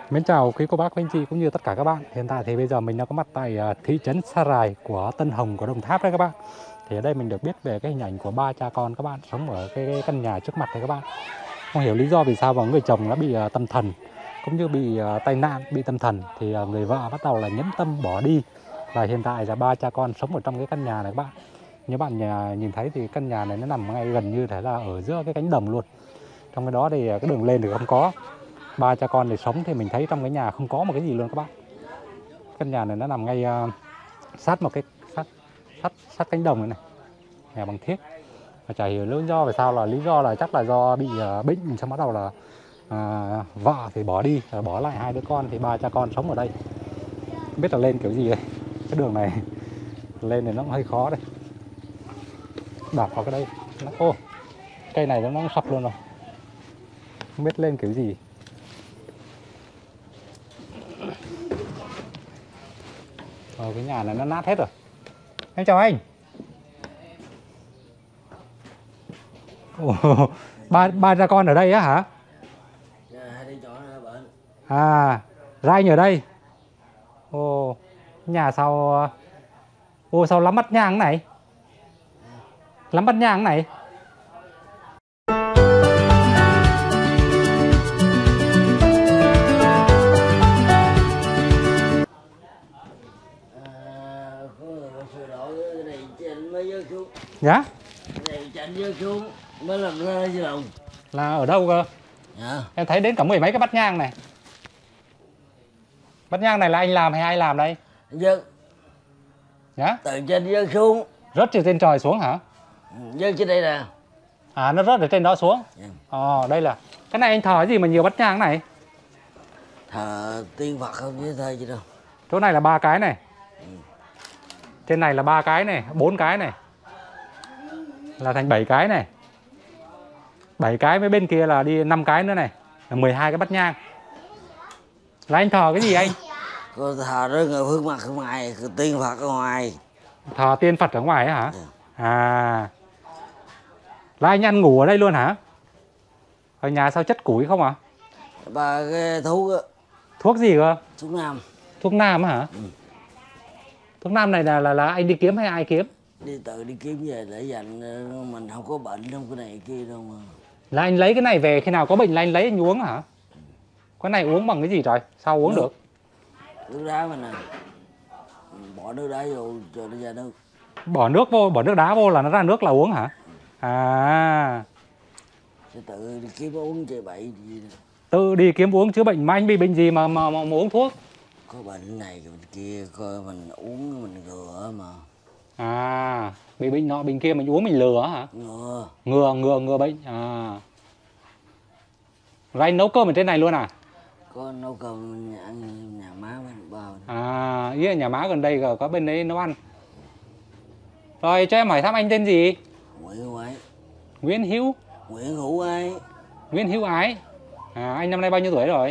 Mến chào quý cô bác, quý anh chị cũng như tất cả các bạn. Hiện tại thì bây giờ mình đã có mặt tại thị trấn Sa Rài của Tân Hồng của Đồng Tháp đấy các bạn. Thì ở đây mình được biết về cái hình ảnh của ba cha con các bạn sống ở cái căn nhà trước mặt này các bạn. Không hiểu lý do vì sao mà người chồng đã bị tâm thần cũng như bị tai nạn, bị tâm thần thì người vợ bắt đầu là nhẫn tâm bỏ đi. Và hiện tại là ba cha con sống ở trong cái căn nhà này các bạn. Như bạn nhìn thấy thì căn nhà này nó nằm ngay gần như thế là ở giữa cái cánh đồng luôn. Trong cái đó thì cái đường lên thì không có. Ba cha con để sống thì mình thấy trong cái nhà không có một cái gì luôn các bạn. Căn nhà này nó nằm ngay sát một cái sát cánh đồng này, nhà bằng thiết. Và chả hiểu lý do về sao, là lý do là chắc là do bị bệnh, xong bắt đầu là vợ thì bỏ đi, bỏ lại hai đứa con, thì ba cha con sống ở đây. Không biết là lên kiểu gì đây. Cái đường này lên thì nó cũng hơi khó đây. Đạp vào cái đây ô, cây này nó sập luôn rồi, không biết lên kiểu gì. Cái nhà này nó nát hết rồi. Em chào anh. Ba cha con ở đây á hả? À, ra anh ở đây. Nhà sao sao lắm bát nhang này? Lắm bát nhang này. Dạ? Này chạy vô xuống mới làm ra chứ đâu. Là ở đâu cơ? Dạ. Em thấy đến cả mười mấy cái bát nhang này. Bát nhang này là anh làm hay ai làm đây? Dơ. Dạ? Từ trên dơ xuống. Rớt từ trên trời xuống hả? Dơ trên đây nè. À, nó rớt ở trên đó xuống. Dạ. Đây là cái này anh thờ cái gì mà nhiều bát nhang này? Thờ tiên Phật không chứ thôi chứ đâu. Chỗ này là 3 cái này. Trên này là 3 cái này, 4 cái này. Là thành 7 cái này. 7 cái, với bên kia là đi 5 cái nữa này, là 12 cái bát nhang. Là anh thờ cái gì anh? Cô thờ đó người phương mặt ở ngoài, tiên Phật ở ngoài. Thờ tiên Phật ở ngoài ấy hả? Dạ. À, là anh ăn ngủ ở đây luôn hả? Ở nhà sao chất củi không à? Ba cái thuốc á. Thuốc gì cơ? Thuốc nam. Thuốc nam hả? Thuốc nam này là anh đi kiếm hay ai kiếm? Tự đi kiếm về để dành, mình không có bệnh trong cái này kia đâu mà. Là anh lấy cái này về khi nào có bệnh là anh lấy anh uống hả? Cái này uống bằng cái gì trời? Sao uống được? Nước đá mình nè. Bỏ nước đá vô cho nó ra nước. Bỏ nước vô, bỏ nước đá vô là nó ra nước là uống hả? À. Sẽ tự đi kiếm uống chơi bậy gì đó. Tự đi kiếm uống chữa bệnh, mà anh bị bệnh gì mà uống thuốc? Có bệnh này bệnh kia, coi mình uống mình ngừa mà. À, bị bệnh nọ bệnh kia mình uống mình lừa hả? Ngừa bệnh. À. Rồi anh nấu cơm ở trên này luôn à? Có nấu cơm nhà má bên bao. À, ý là nhà má gần đây có bên đấy nấu ăn. Rồi cho em hỏi thăm anh tên gì? Nguyễn Hữu Ái. Nguyễn Hữu. Nguyễn Hữu Ái. Nguyễn Hữu Ái. À, anh năm nay bao nhiêu tuổi rồi?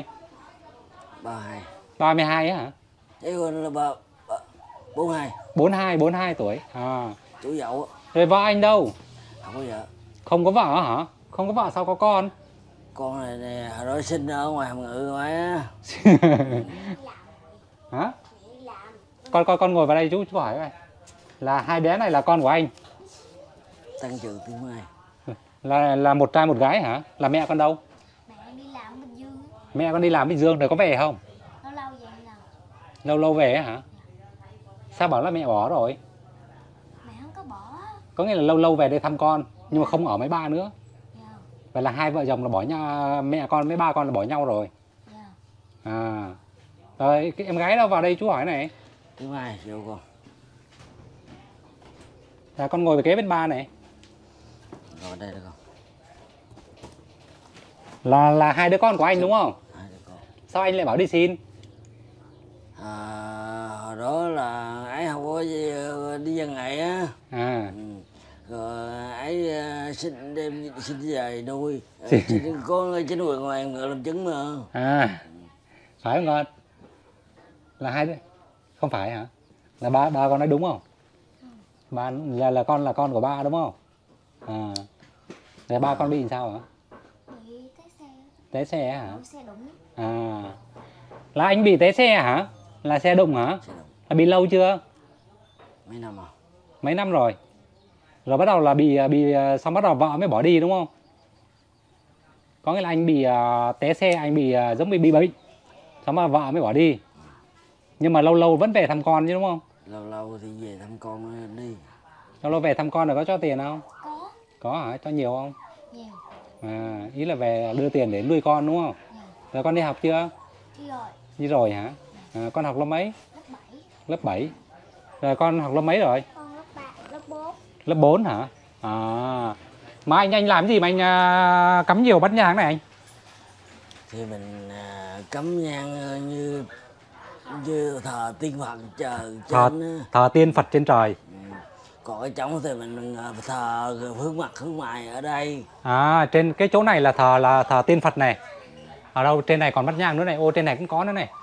32. 32 á hả? Thế còn là 42. 42 tuổi. À. Tuổi Dậu. Rồi vợ anh đâu? Không có vợ. Không có vợ hả? Không có vợ sao có con? Con này nè, hồi đó sinh ở ngoài Hàm Ngự ngoài á. Hả? Con ngồi vào đây chú hỏi coi. Là hai bé này là con của anh? Tăng Trường Tiên Mai. Là một trai một gái hả? Là mẹ con đâu? Mẹ con đi làm ở Bình Dương. Mẹ con đi làm Bình Dương rồi có về không? Lâu lâu về lần. Lâu về hả? Sao bảo là mẹ bỏ rồi? Mẹ không có bỏ. Có nghĩa là lâu về đây thăm con nhưng mà không ở mấy ba nữa. Vậy là hai vợ chồng là bỏ nhau, mẹ con với ba con là bỏ nhau rồi. À. Rồi cái em gái đâu vào đây chú hỏi này? Tiên Mai vô con. Là con ngồi về kế bên ba này. Rồi đây là con. Là hai đứa con của anh đúng không? Hai đứa con. Sao anh lại bảo đi xin? Hồi đó là ấy không có đi văn nghệ á. À. Rồi ấy xin về nuôi. Xin con chính quyền ngoài ngựa làm chứng mà. À. Phải không con? Là hai đứa. Không phải hả? Là ba con nói đúng không? Ba là con của ba đúng không? À. Rồi ba con bị sao hả? Bị té xe. Té xe hả? Xe đụng. À. Là anh bị té xe hả? Là xe đụng hả? Xe đụng. Là bị lâu chưa? Mấy năm rồi. Mấy năm rồi. Rồi bắt đầu là bị xong bắt đầu vợ mới bỏ đi đúng không? Có nghĩa là anh bị té xe, anh bị giống bị bệnh. Xong mà vợ mới bỏ đi. Nhưng mà lâu lâu vẫn về thăm con chứ đúng không? Lâu lâu thì về thăm con đi. Lâu lâu về thăm con rồi có cho tiền không? Có. Có hả? Cho nhiều không? Nhiều. À, ý là về đưa tiền để nuôi con đúng không? Nhiều. Rồi con đi học chưa? Đi rồi. Đi rồi hả? À, con học lớp mấy? Lớp 7. Lớp 7. Rồi con học lớp mấy rồi? Con lớp 3, lớp 4. Lớp 4 hả? À. Mà anh làm gì mà anh cắm nhiều bát nhang này anh? Thì mình cắm nhang như thờ tiên Phật trời trên á. Thờ tiên Phật trên trời. Còn cái trống thì mình thờ hướng mặt hướng ngoài ở đây. À, trên cái chỗ này là thờ tiên Phật này. Ở đâu trên này còn bát nhang nữa này, ô trên này cũng có nữa này.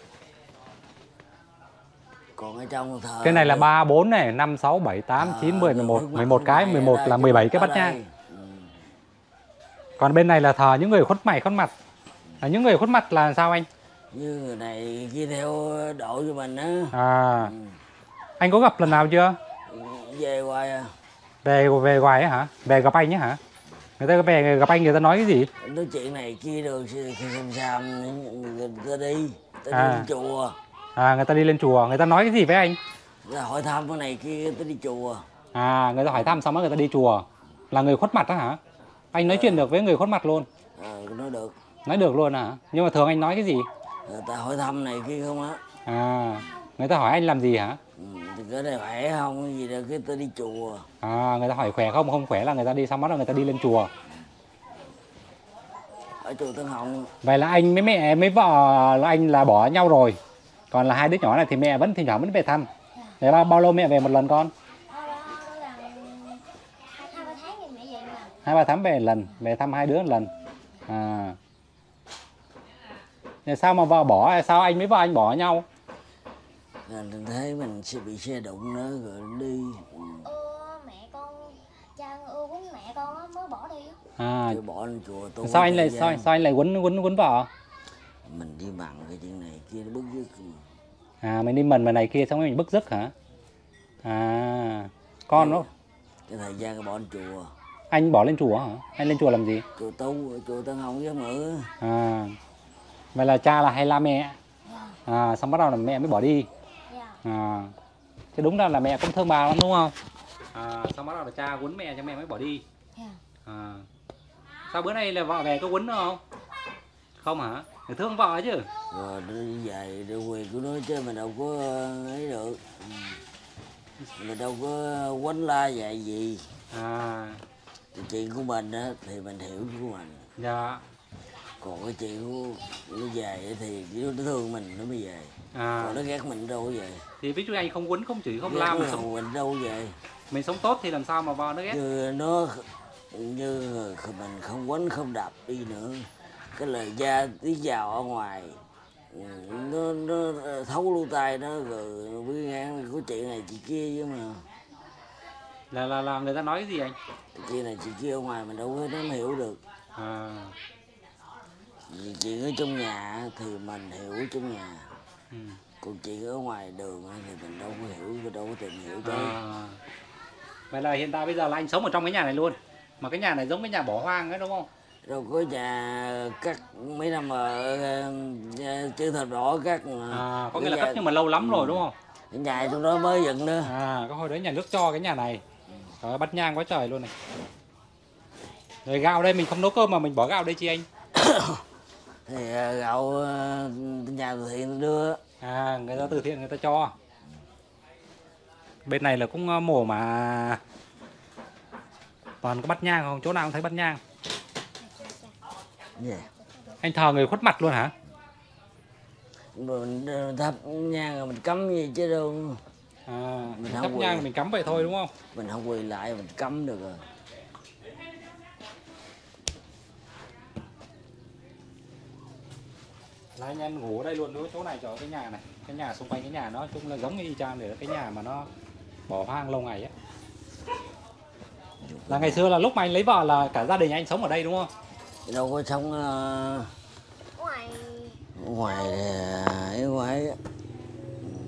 Còn ở trong thờ Trên này là 3 4 này, 5 6 7 8 9 10 11, 11 cái, 11 là 17 cái bát nhang. Còn bên này là thờ những người khuất mày khuất mặt. Những người khuất mặt là sao anh? Như người này kia theo đội của mình á. À. Anh có gặp lần nào chưa? Về hoài à. Về hoài ấy hả? Về gặp anh ấy hả? Người ta về gặp anh người ta nói cái gì? Nói chuyện này kia được khi xàm người ta đi chùa. À, người ta đi lên chùa, người ta nói cái gì với anh? Người ta hỏi thăm cái này kia người ta đi chùa. À, người ta hỏi thăm xong rồi người ta đi chùa. Là người khuất mặt đó hả? Anh nói chuyện được với người khuất mặt luôn? Nói được. Nói được luôn hả? Nhưng mà thường anh nói cái gì? Người ta hỏi thăm này kia không á. À, người ta hỏi anh làm gì hả? Thì cái này khỏe không cái gì đó cái ta đi chùa. À, người ta hỏi khỏe không? Không khỏe là người ta đi xong bắt đầu người ta đi lên chùa. Ở chùa Tân Hồng. Vậy là anh với mẹ với vợ là anh là bỏ nhau rồi. Còn là hai đứa nhỏ này thì mẹ vẫn thỉnh thoảng vẫn về thăm. Thế bao lâu mẹ về một lần con? Là 2-3 tháng thì mẹ về mà. 2-3 tháng về một lần, về thăm hai đứa một lần. À. Thế sao mà vợ bỏ, sao anh với vợ anh bỏ nhau? Mình thấy mình sẽ bị xe đụng nữa rồi đi. Mẹ con, cha ưa quýnh mẹ con á mới bỏ đi. À. Chứ bỏ lên chùa tu. Sao anh lại quýnh vợ? Mình đi bằng cái chuyện này kia nó bức rứt. À, mình đi mần mà này kia xong rồi mình bức rứt hả? À, con nó. Cái thời gian bỏ lên chùa. Anh bỏ lên chùa hả? Anh lên chùa làm gì? Chùa tu, chùa Tân Hồng với Ngự. À, vậy là cha là hay la mẹ. À, xong bắt đầu là mẹ mới bỏ đi. À, chứ đúng ra là mẹ cũng thương bà lắm đúng không? À, xong bắt đầu là cha quýnh mẹ cho mẹ mới bỏ đi. À, sao bữa nay là vợ về có quýnh nữa không? Không hả? Người thương vợ chứ. Rồi đi về được quyền của nó chứ mình đâu có ấy được. Mình đâu có quánh la dạy gì. À. Chuyện của mình á thì mình hiểu của mình. Dạ. Còn cái chuyện của nó về thì nó thương mình nó mới về. À. Còn nó ghét mình đâu có về. Thì ví dụ anh không quýnh không chửi không ghét la mình đâu có về. Mình sống tốt thì làm sao mà vợ nó ghét? Như mình không quánh không đập đi nữa. Cái lời gia tiếng vào ở ngoài nó thấu lỗ tai nó rồi với ngang có chuyện này chị kia chứ mà. Là người ta nói cái gì anh? Chị này chị kia ở ngoài mình đâu có nó hiểu được. À. Chuyện ở trong nhà thì mình hiểu trong nhà. Ừ. Còn chuyện ở ngoài đường thì mình đâu có hiểu, đâu có tìm hiểu chứ. À. Vậy là hiện tại bây giờ là anh sống ở trong cái nhà này luôn. Mà cái nhà này giống cái nhà bỏ hoang ấy đúng không? Đâu có nhà cắt mấy năm mà chưa thật rõ cắt mà. À, có nghĩa là cắt nhưng mà lâu lắm rồi đúng không? Cái nhà trong đó mới dựng nữa. À, có hồi đấy nhà nước cho cái nhà này. Trời ơi, bắt nhang quá trời luôn này. Rồi gạo đây mình không nấu cơm mà mình bỏ gạo đây chi anh? Thì gạo nhà từ thiện đưa. À, người ta từ thiện người ta cho. Bên này là cũng mổ mà toàn có bắt nhang không? Chỗ nào cũng thấy bắt nhang. Yeah. Anh thờ người khuất mặt luôn hả? Mình thắp nhang rồi mình cắm gì chứ đâu. À, mình thắp nhang mình cắm vậy thôi đúng không? Mình không quỳ lại mình cắm được rồi. Là anh em ngủ ở đây luôn, chỗ này cho cái nhà này, cái nhà xung quanh cái nhà nó chung là giống như y chang để cái nhà mà nó bỏ hoang lâu ngày á. Là ngày xưa là lúc mà anh lấy vợ là cả gia đình anh sống ở đây đúng không? Đâu có sống Ngoài ngoài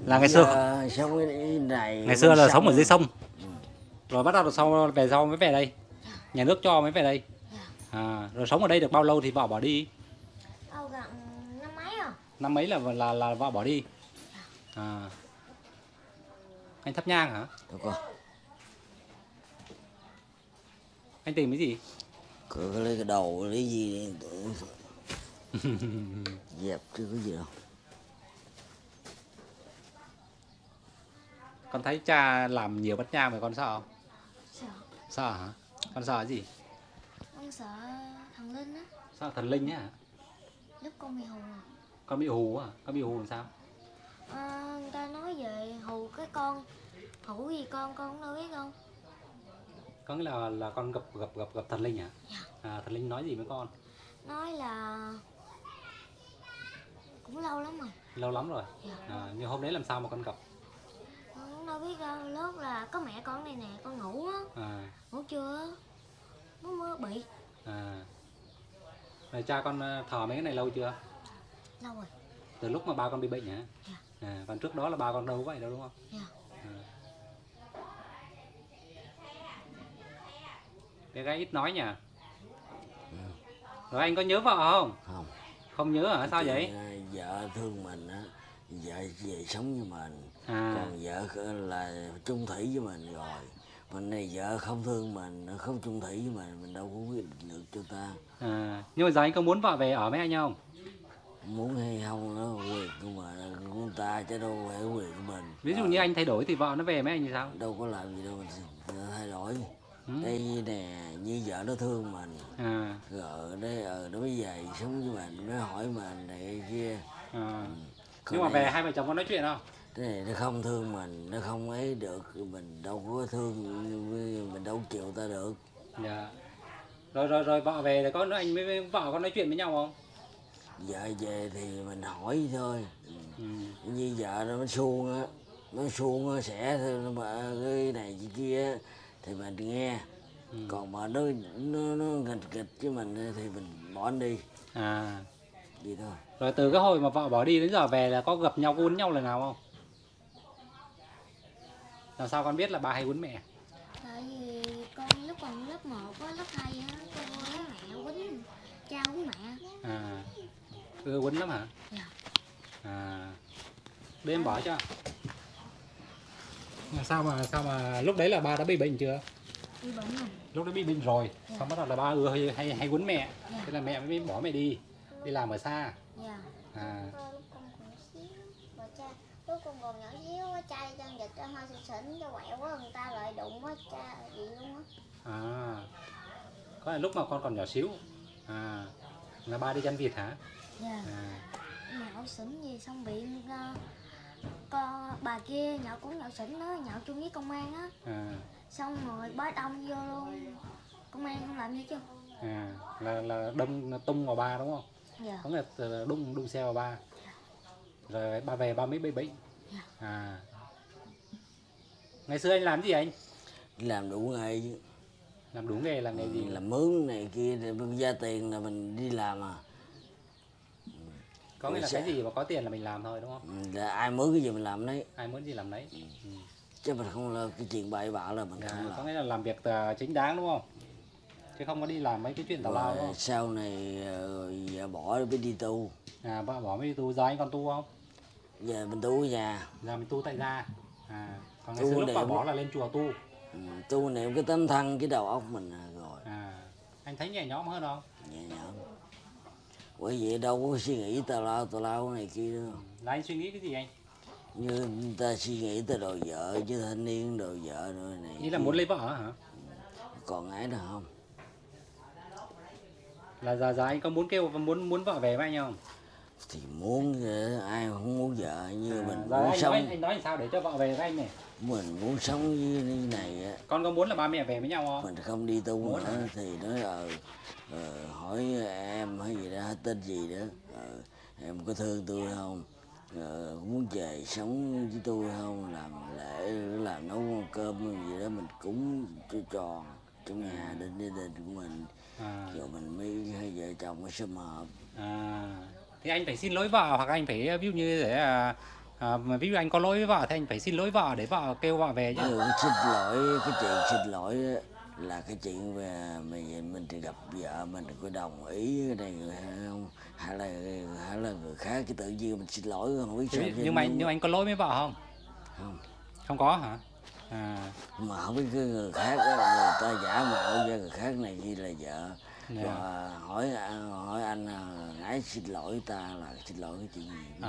Là ngày xưa sống cái này ngày xưa là sống ở dưới sông, Ừ. rồi bắt đầu sau mới về đây, nhà nước cho mới về đây. Rồi sống ở đây được bao lâu thì vợ bỏ đi? Gần năm mấy rồi. Năm mấy là vợ bỏ đi. Anh thắp nhang hả? Đâu có. Anh tìm cái gì? Cứ lấy cái đầu lấy gì dẹp chứ có gì đâu. Con thấy cha làm nhiều bát nhang mà con sợ không? Sợ. Sợ hả? Con sợ cái gì? Con sợ thần linh á. Sợ thần linh á hả? Lúc con bị hù. Con bị hù à? Con bị hù làm sao? Người ta nói về hù cái con. Hù gì con không đâu biết không? Có nghĩa là con gặp thần linh hả? Dạ. Thần linh nói gì với con? Nói là cũng lâu lắm rồi. Lâu lắm rồi. Dạ. Nhưng hôm đấy làm sao mà con gặp? Con cũng đâu biết đâu. Lúc là có mẹ con này nè, con ngủ á. Ngủ chưa? Mới bị. Rồi cha con thờ mấy cái này lâu chưa? Lâu rồi. Từ lúc mà ba con bị bệnh hả? Dạ. Còn trước đó là ba con đâu có vậy đâu đúng không? Dạ. Cái gái ít nói nhỉ? Rồi anh có nhớ vợ không? Không. Không nhớ hả? Sao vậy? Vợ thương mình á, vợ về sống với mình, còn vợ là chung thủy với mình rồi. Mình này vợ không thương mình, không chung thủy với mình đâu có quyết định được cho ta. Nhưng mà giờ anh có muốn vợ về ở với anh không? Muốn hay không nó quyền của người ta chứ đâu phải quyền của mình. Ví dụ như anh thay đổi thì vợ nó về với anh thì sao? Đâu có làm gì đâu mình thay đổi. Đây nè, như vợ nó thương mình, rồi đấy nó mới về sống với mình, nó hỏi mình này kia. Nhưng mà về hai vợ chồng có nói chuyện không? Cái này nó không thương mình, nó không ấy được, mình đâu có thương, mình đâu chịu ta được. Dạ. Rồi vợ về thì có anh với vợ có nói chuyện với nhau không? Vợ về thì mình hỏi thôi. Như vợ nó suông á sẽ mà cái này cái kia thì mình nghe. Còn mà nó nghịch kịch với mình thì mình bỏ anh đi. Vậy thôi. Rồi từ cái hồi mà vợ bỏ đi đến giờ về là có gặp nhau, có quấn nhau lần nào không? Làm sao con biết là ba hay quấn mẹ? Tại vì con lúc còn lớp 1 á, lớp 2 á, con với mẹ quýnh, cha quýnh mẹ. Quấn lắm hả? Dạ. Để em bỏ cho. Sao mà lúc đấy là ba đã bị bệnh chưa? Bị bệnh rồi. Lúc đó bị bệnh rồi, xong bắt đầu là ba hay quấn mẹ. Thế là mẹ mới bỏ mẹ đi làm ở xa. Dạ. Lúc con còn xíu, bà cha, lúc con còn nhỏ xíu, cha chân vịt hoa xỉn cho quẹo quá, người ta lại đụng quá cha gì luôn á. Có là lúc mà con còn nhỏ xíu. Là ba đi chăn vịt hả? Dạ. Nhậu xỉn gì xong bị con bà kia nhậu cũng nhậu xỉn đó, nhậu chung với công an á. Xong rồi bá đông vô luôn, công an không làm gì chứ. Là đâm tung vào ba đúng không? Dạ. Có nghĩa là đụng xe vào ba. Rồi ba về ba mới bị bệnh. Ngày xưa anh làm gì anh? Làm đủ nghề chứ. Làm đủ nghề là nghề gì? Làm mướn này kia thì ra tiền là mình đi làm à. Có nghĩa là cái gì mà có tiền là mình làm thôi đúng không? Là ai mướn cái gì mình làm đấy. Ai muốn gì làm đấy. Chứ mình không là cái chuyện bậy bạ là mình không làm. Có nghĩa là làm việc chính đáng đúng không? Chứ không có đi làm mấy cái chuyện tào lao đúng không? Sau này vợ bỏ mới đi tu. Vợ bỏ mới đi tu. Giờ anh còn tu không? Giờ mình tu ở nhà. Giờ mình tu tại gia. Còn ngày xưa lúc vợ bỏ là lên chùa tu. Tu niệm cái tấm thân cái đầu óc mình rồi. Anh thấy nhẹ nhõm hơn không? Nhẹ nhõm. Bởi vậy đâu có suy nghĩ tào lao này kia đâu. Là anh suy nghĩ cái gì anh? Như người ta suy nghĩ tới đồ vợ chứ thanh niên đồ vợ rồi này. Ý là muốn lấy vợ hả? Còn ai nào không? Là giờ anh có muốn kêu muốn vợ về với anh không? Thì muốn, ai không muốn vợ như mình giờ muốn sống. anh nói sao để cho vợ về với anh này? Mình muốn sống như này á. Con có muốn là ba mẹ về với nhau không? Mình không đi tu nữa thì nói hỏi em hay gì đó, tên gì đó, em có thương tôi không, muốn về sống với tôi không, làm lễ làm nấu món cơm gì đó mình cúng cho tròn trong nhà định gia đình của mình. Rồi mình mới hai vợ chồng mới sum họp. Thì anh phải xin lỗi vợ hoặc anh phải ví dụ như để Mà ví dụ anh có lỗi với vợ thì anh phải xin lỗi vợ để vợ kêu vợ về chứ. Xin lỗi, cái chuyện xin lỗi á, là cái chuyện về mình thì gặp vợ mình có đồng ý cái này hay không, hay là người khác, cái tự nhiên mình xin lỗi không biết sao. Nhưng mà anh có lỗi với vợ không? Không. Không có hả? Mà không biết cái người khác á, người ta giả mạo cho người khác này như là vợ. Và hỏi anh nãy xin lỗi ta là xin lỗi cái chuyện gì?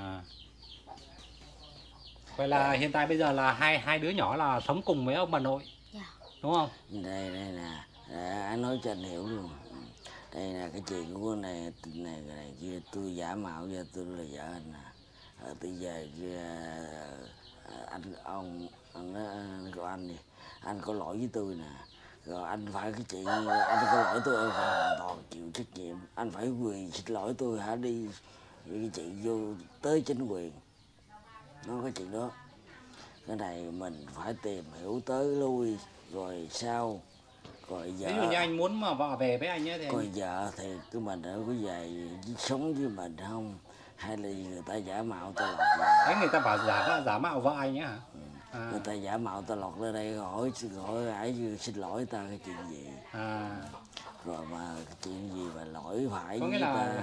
Vậy là hiện tại bây giờ là hai đứa nhỏ là sống cùng với ông bà nội, đúng không? Đây nè, anh nói cho anh hiểu luôn. Đây là cái chuyện của này kia, tôi giả mạo cho tôi là vợ anh nè. Bây giờ anh của anh đi, anh có lỗi với tôi nè. Rồi anh phải cái chuyện anh có lỗi tôi, anh phải hoàn toàn chịu trách nhiệm. Anh phải quỳ xin lỗi tôi hả, đi cái chuyện vô tới chính quyền. Nó cái chuyện đó. Cái này mình phải tìm hiểu tới lui rồi sao. Rồi vợ, ví dụ như anh muốn mà vợ về với anh ấy thì coi vợ thì cái mình ở có về sống với mình không, hay là người ta giả mạo ta lọt vào. đấy, người ta bảo giả mạo vợ anh ấy hả? Người ta giả mạo ta lọt lên đây hỏi ấy xin lỗi ta cái chuyện gì. Rồi mà cái chuyện gì mà lỗi phải có nghĩa với là ta.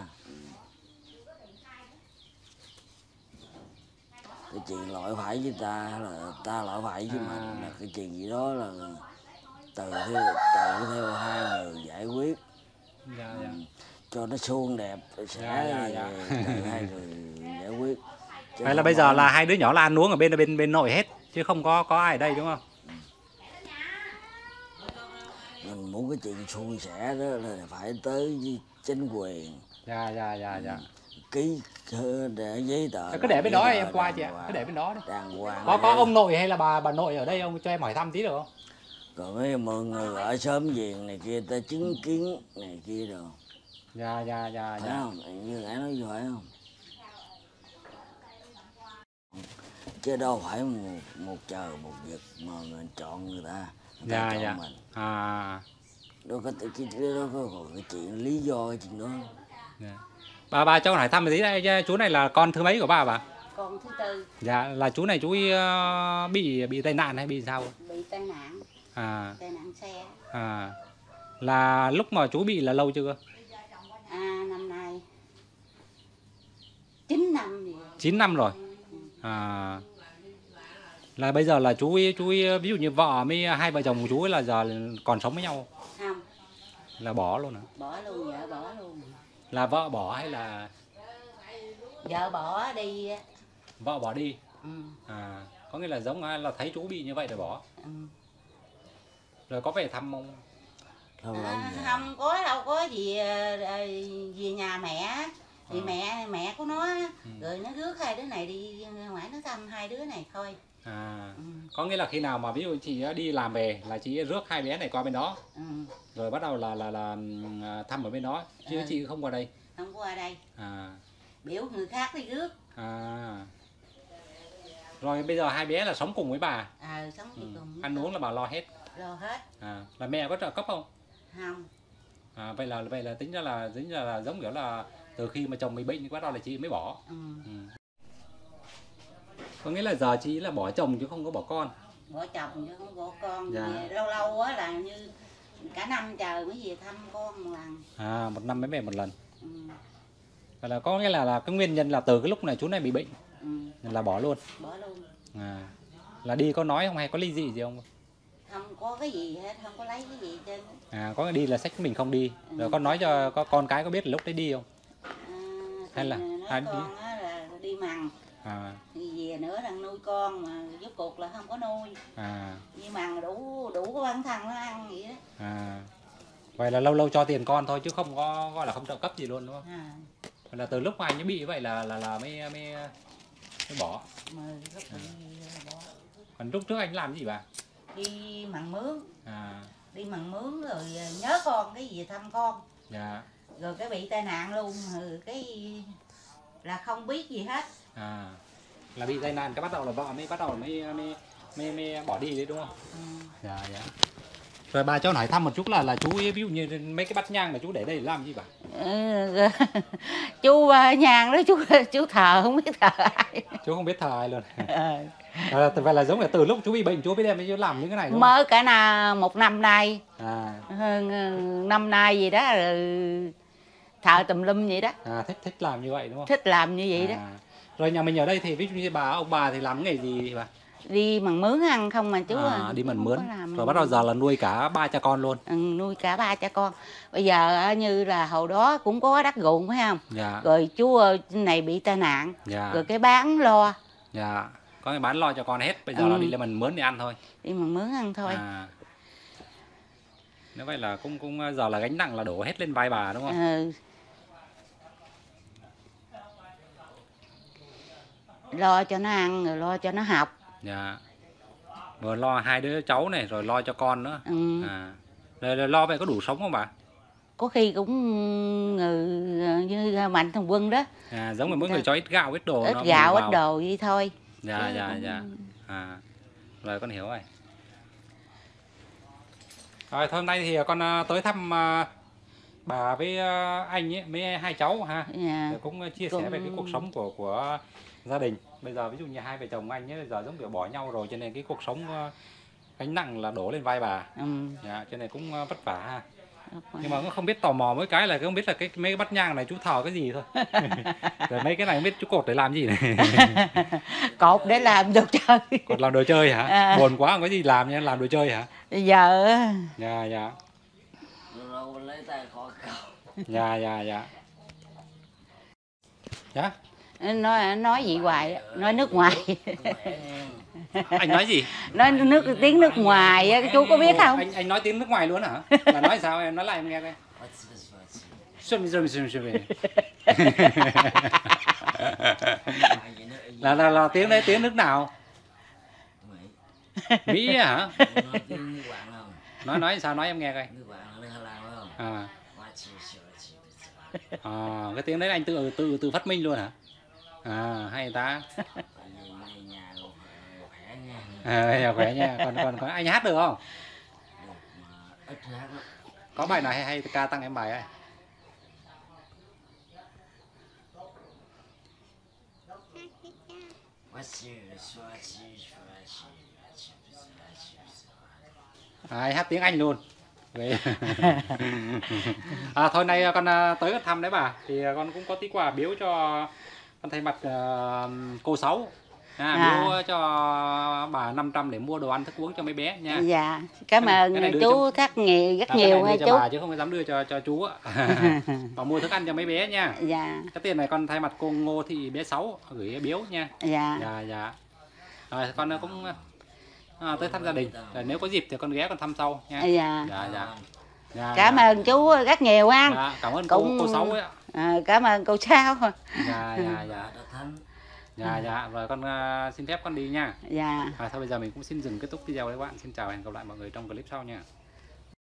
Cái chuyện lỗi phải với ta là ta lỗi phải với mình, là cái chuyện gì đó là từ theo hai người giải quyết. Cho nó suôn đẹp sẽ từ hai người giải quyết. Vậy là bây giờ là hai đứa nhỏ là ăn uống ở bên nội hết chứ không có ai ở đây đúng không? Mình muốn cái chuyện suôn sẻ đó là phải tới chính quyền. Ký để giấy tờ. Cứ để bên đó em qua chị ạ, cứ để bên đó đi. Đàng hoàng. Có ông nội hay là bà nội ở đây ông cho em hỏi thăm tí được không? Rồi mấy mọi người ở xóm giềng này kia ta chứng kiến này kia rồi. Phải không? Như nãy nói vậy phải không? Chứ đâu phải một trời một vực mà mình chọn người ta chọn mình. Đâu có cái chuyện lý do cái chuyện đó. Bà cho hỏi thăm một tí đây, chú này là con thứ mấy của bà? Con thứ tư. Dạ, là chú này chú bị tai nạn hay bị sao? Bị tai nạn. Tai nạn xe. Là lúc mà chú bị là lâu chưa? Năm nay 9 năm rồi. 9 năm rồi. Là bây giờ là chú ví dụ như vợ với hai vợ chồng của chú ấy là giờ còn sống với nhau không? Là bỏ luôn hả? Bỏ luôn, vợ bỏ luôn. Là vợ bỏ hay là vợ bỏ đi? Vợ bỏ đi. Có nghĩa là giống là thấy chú bị như vậy rồi bỏ. Rồi có về thăm không? Không có đâu có gì, về nhà mẹ thì mẹ của nó rồi nó rước hai đứa này đi ngoài nó thăm hai đứa này thôi. Có nghĩa là khi nào mà ví dụ chị đi làm về là chị rước hai bé này qua bên đó, rồi bắt đầu là thăm ở bên đó chứ chị không qua đây. Không qua đây. Biểu người khác đi rước. Rồi bây giờ hai bé là sống cùng với bà. Sống cùng. Ăn uống là bà lo hết. Lo hết. Là mẹ có trợ cấp không? Không. Vậy là tính ra là giống kiểu là từ khi mà chồng bị bệnh thì bắt đầu là chị mới bỏ. Có nghĩa là giờ chị là bỏ chồng chứ không có bỏ con. Bỏ chồng chứ không bỏ con. Lâu lâu á là như cả năm trời mới về thăm con một lần. Một năm mới về một lần. Vậy là có nghĩa là cái nguyên nhân là từ cái lúc này chú này bị bệnh là bỏ luôn. Bỏ luôn. Là đi có nói không hay có ly dị gì không? Không có cái gì hết, không có lấy cái gì trên. Có đi là sách mình không đi. Rồi con nói cho con cái có biết là lúc đấy đi không? Hay là con á là đi mằng. Thì về nữa đang nuôi con mà rốt cuộc là không có nuôi. Đi mằng đủ có bản thân nó ăn vậy đó. Vậy là lâu lâu cho tiền con thôi chứ không có gọi là không trợ cấp gì luôn đúng không? Vậy là từ lúc mà anh ấy bị vậy là mới bỏ. Còn lúc trước anh làm cái gì bà? Đi mằng mướn. Đi mằng mướn rồi nhớ con cái gì thăm con. Rồi cái bị tai nạn luôn, rồi cái là không biết gì hết. Là bị tai nạn cái bắt đầu là vợ mới bỏ đi đấy đúng không? Rồi bà cho hỏi thăm một chút là chú ví dụ như mấy cái bát nhang mà chú để đây làm gì bà? Chú nhang đó chú thờ không biết thờ ai. Chú không biết thờ ai luôn. Vậy là giống như từ lúc chú bị bệnh chú biết đem chú làm những cái này đúng không? Mới cả một năm nay. Hơn năm nay gì đó rồi thờ tùm lum vậy đó. Thích làm như vậy đúng không? Thích làm như vậy đó. Rồi nhà mình ở đây thì ví dụ như ông bà thì làm nghề gì bà? Đi mần mướn ăn không mà chú. Đi mần mướn. Rồi bắt đầu giờ là nuôi cả ba cha con luôn. Nuôi cả ba cha con. Bây giờ như là hồi đó cũng có đất ruộng phải không? Dạ. Rồi chú này bị tai nạn. Dạ. Rồi cái bán lo. Dạ. Có cái bán lo cho con hết. Bây giờ là đi lên mần mướn để ăn thôi. Đi mần mướn ăn thôi. Nếu vậy là cũng giờ là gánh nặng là đổ hết lên vai bà đúng không? Lo cho nó ăn rồi lo cho nó học. Dạ. Vừa lo hai đứa cháu này rồi lo cho con nữa. Rồi lo vậy có đủ sống không bà? Có khi cũng như Mạnh Thường Quân đó. Giống như mỗi người cho ít gạo ít đồ. Ít gạo ít đồ vậy thôi. Dạ. Rồi con hiểu rồi. Rồi thôi hôm nay thì con tới thăm bà với anh ấy, với hai cháu ha. Để cũng chia sẻ về cái cuộc sống của gia đình. Bây giờ ví dụ như hai vợ chồng anh ấy bây giờ giống kiểu bỏ nhau rồi cho nên cái cuộc sống gánh nặng là đổ lên vai bà. Cho nên cũng vất vả ha. Nhưng mà cũng không biết, tò mò mỗi cái là không biết là mấy cái bát nhang này chú thờ cái gì thôi. Rồi mấy cái này không biết chú cột để làm gì này. Cột để làm đồ chơi. Cột làm đồ chơi hả? Buồn quá không có gì làm nha, làm đồ chơi hả? Giờ Dạ. Lấy tay khó cầu. Dạ. Nói gì hoài, nói nước ngoài. Anh nói gì? Nói tiếng nước ngoài, chú có biết không? Anh nói tiếng nước ngoài luôn hả? Là nói sao em nói lại em nghe coi. Là tiếng đấy tiếng nước nào? Mỹ hả? Nói sao nói em nghe coi. Cái tiếng đấy anh tự phát minh luôn hả? Hay ta. Nhà khỏe nha. Còn anh hát được không? Có bài nào hay ca tăng em bài ấy. Anh hát tiếng Anh luôn. Thôi nay con tới thăm đấy bà, thì con cũng có tí quà biếu cho con thay mặt cô Sáu. Biếu cho bà 500 để mua đồ ăn thức uống cho mấy bé nha. Dạ, cảm ơn chú rất nhiều hay chú. Bà chứ không dám đưa cho chú á. Bà mua thức ăn cho mấy bé nha. Dạ. Cái tiền này con thay mặt cô Ngô thì bé Sáu gửi biếu nha. Dạ. Rồi con cũng tới thăm gia đình. Rồi nếu có dịp thì con ghé con thăm sau nha. Dạ. Cảm ơn chú rất nhiều anh. Cảm ơn cô Sáu ấy. Cảm ơn cô Sáu. Dạ. Rồi con xin phép con đi nha. Dạ. Thôi bây giờ mình cũng xin dừng kết thúc video đấy các bạn. Xin chào và hẹn gặp lại mọi người trong clip sau nha.